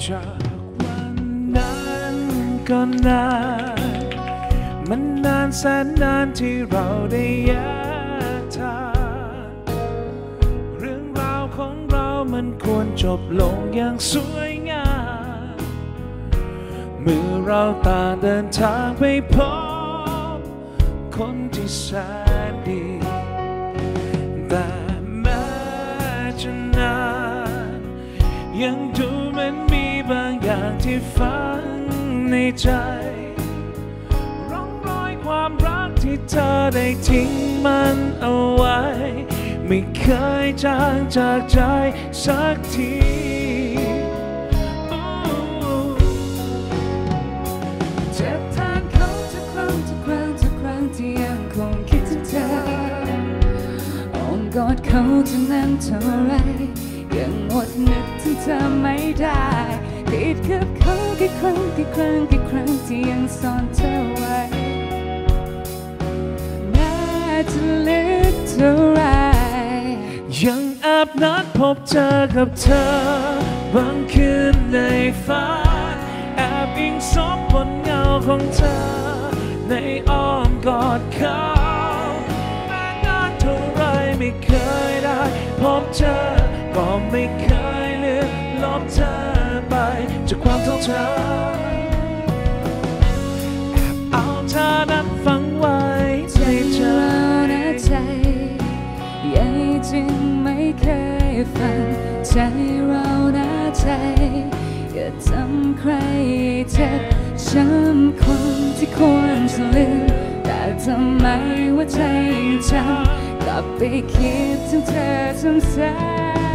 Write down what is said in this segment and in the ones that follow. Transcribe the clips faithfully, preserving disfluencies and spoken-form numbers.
จากวันนั้นก็นานมันนานแสนนานที่เราได้แยกทางเรื่องราวของเรามันควรจบลงอย่างสวยงามเมื่อเราต่างเดินทางไปพบคนที่แสนดีแต่แม้จะนานยังดูเหมือนมีบางอย่างที่ฝังในใจร่องรอยความรักที่เธอได้ทิ้งมันเอาไว้ไม่เคยจางจากใจสักทีเจ็บแทนเขาทุกครั้งทุกครั้งทุกครั้งที่ยังคงคิดถึงเธออ้อมกอดเขาจะนานเท่าไรยังอดนึกถึงเธอไม่ได้ติดกับเขากี่ครั้งกี่ครั้งกี่ครั้งที่ยังซ่อนเธอไว้แม้จะลึกเท่าไรยังแอบนัดพบเจอกับเธอบางคืนในฝันแอบอิงซบบนเงาของเธอในอ้อมกอดเขาแม้นานเท่าไรไม่เคยได้พบเจอก็ไม่เคยเลือนลบเธอไปจากความทรงจำแอบเอาเธอนั้นฝังไว้ในใจใจยังจึงไม่เคยฝันใจเราหน้าใจอย่าทำใครเจ็บช้ำคนที่ควรจะลืมแต่ทำไมว่าใจยังจำกลับไปคิดถึงเธอซ้ำ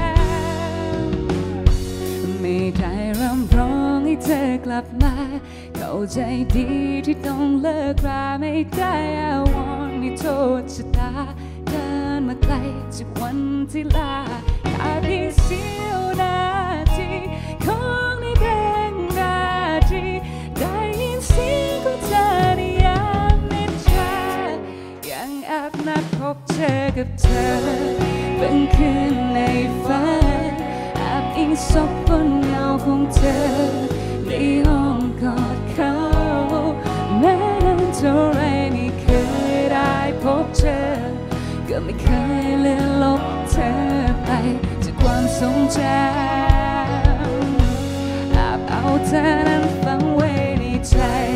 ๆไม่ได้รำร้องให้เธอกลับมาเข้าใจดีที่ต้องเลิกราไม่ได้อาวรณ์ไม่โทษชะตาเดินมาไกลจากวันที่ลาขาดเพียงเสี้ยวนาทีของในเพลงนาทีได้ยินเสียงของเธอในยามนิทรายังแอบนัดพบเจอกับเธอเป็นคืนในฝันแอบอิงซบบนเงาของเธอในห้องกอดเขาแม้นานเท่าไรไม่เคยได้พบเจอก็ไม่เคยเลือนลบเธอไปจากความทรงจำอาบเอาเธอนั้นฝังไว้ในใจ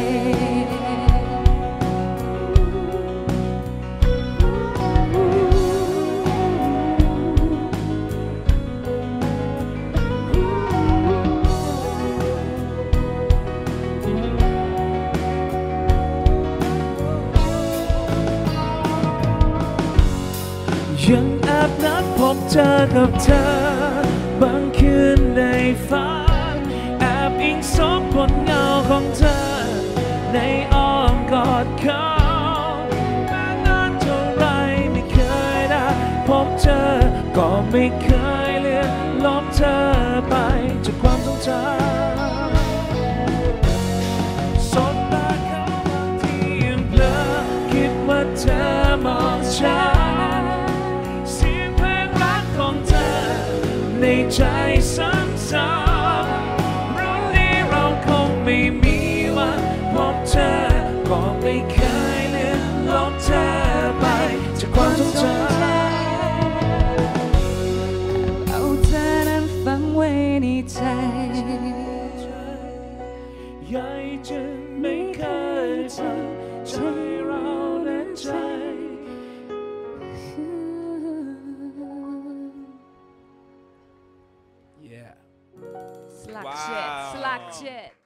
ยังแอบนัดพบเจอกับเธอบางคืนในฝันแอบอิงซบบนเงาของเธอในอ้อมกอดเขาแม้นานเท่าไรไม่เคยได้พบเจอก็ไม่เคยเลือนลบเธอไปจากความทรงจำสบตาเขาบางทียังเพลอคิดว่าเธอมองฉันในใจซ้ำๆรู้ดีเราคงไม่มีวันพบเธอก็ไม่เคยเลือนลบเธอไปจากความทรงจำเอาเธอนั้นฝังไว้ในใจใหญ่จนไม่เคยจำใจเรานั้นใจ Slug shit, slug shit.